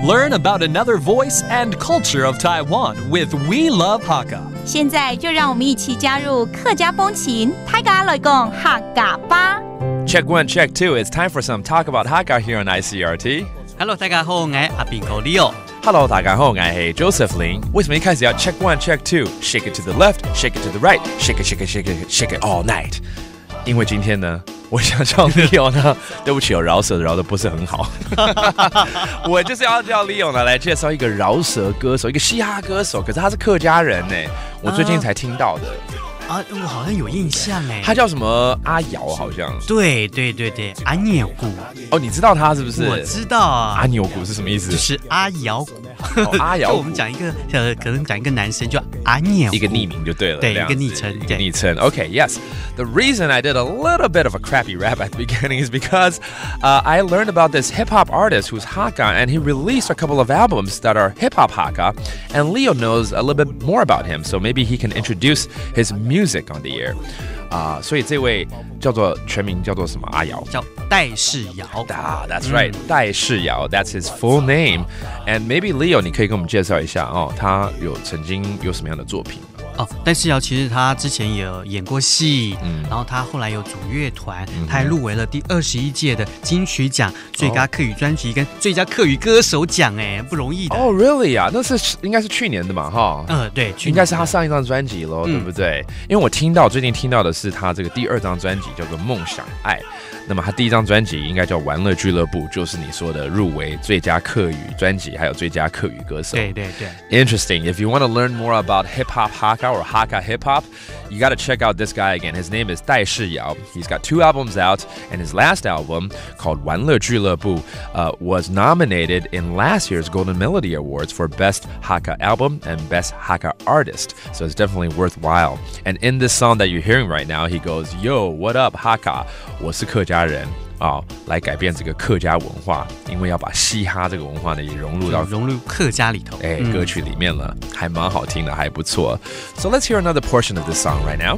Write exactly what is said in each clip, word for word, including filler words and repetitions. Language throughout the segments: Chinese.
Learn about another voice and culture of Taiwan with We Love Hakka. 现在就让我们一起加入客家风情，大家来讲客家吧。 Check one, check two. It's time for some talk about Hakka here on I C R T. Hello， 大家好，我係阿邊個 Leo。Hello， 大家好，我係 Joseph Lin。為什麼一開始要 check one, check two? Shake it to the left, shake it to the right, shake it, shake it, shake it, shake it all night. 因為今天呢，我想叫 Leo 呢，對不起，我饒舌饒的不是很好。我就是要叫 Leo 呢來介紹一個饒舌歌手，一個嘻哈歌手，可是他是客家人呢，我最近才聽到的。 啊，我好像有印象哎， 他叫什麼阿瑤，好像。對对对对，阿牛骨。 哦，你知道他是不是？ 我知道啊。 阿牛骨是什麼意思？ 就是阿瑶骨。 哦、阿瑶骨。 我们讲一个，呃，可能讲一个男生叫阿牛骨， 一个匿名就对了。 对，一个昵称， 一个昵称。Okay, yes. The reason I did a little bit of a crappy rap at the beginning is because uh, I learned about this hip hop artist who's Hakka, and he released a couple of albums that are hip hop Hakka, and Leo knows a little bit more about him, so maybe he can introduce his music on the air. 啊、uh, ，所以这位叫做全名叫做什么？阿瑶， 叫戴世尧。 啊、ah, ，That's right，、嗯、戴世尧 ，That's his full name。And maybe Leo， 你可以跟我们介绍一下哦，他有曾经有什么样的作品？ 哦，戴世尧其实他之前也有演过戏，嗯，然后他后来有组乐团，嗯、他还入围了第二十一届的金曲奖最佳客语专辑跟最佳客语歌手奖，哎，不容易的。 哦、oh, ，Really 啊，那是应该是去年的嘛，哈。 嗯、呃，对， 应该是他上一张专辑咯、嗯，对不对？因为我听到最近听到的是他这个第二张专辑叫做《梦想爱》，那么他第一张专辑应该叫《玩乐俱乐部》，就是你说的入围最佳客语专辑还有最佳客语歌手。 对对对。 Interesting. If you want to learn more about hip hop Hakka or Hakka hip hop, you got to check out this guy again. His name is Dai Shiyao. He's got two albums out, and his last album called 玩乐俱乐部 uh, was nominated in last year's Golden Melody Awards for Best Hakka Album and Best Hakka Artist. So it's definitely worthwhile. And in this song that you're hearing right now, he goes, "Yo, what up, Hakka? 我是客家人。哦，来改变这个客家文化，因为要把嘻哈这个文化呢也融入到融入客家里头， 哎、嗯，歌曲里面了，还蛮好听的，还不错。So let's hear another portion of this song right now.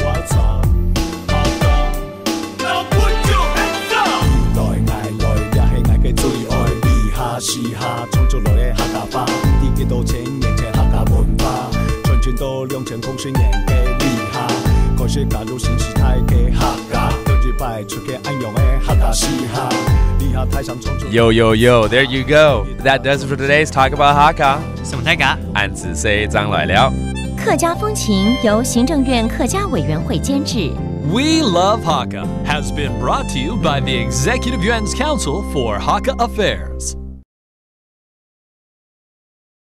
Yo, yo, yo, there you go. That does it for today's Talk About Hakka. 什么大家？ 俺子 say 张来了。 客家风情由行政院客家委员会监制。 We Love Hakka has been brought to you by the Executive Yuan's Council for Hakka Affairs.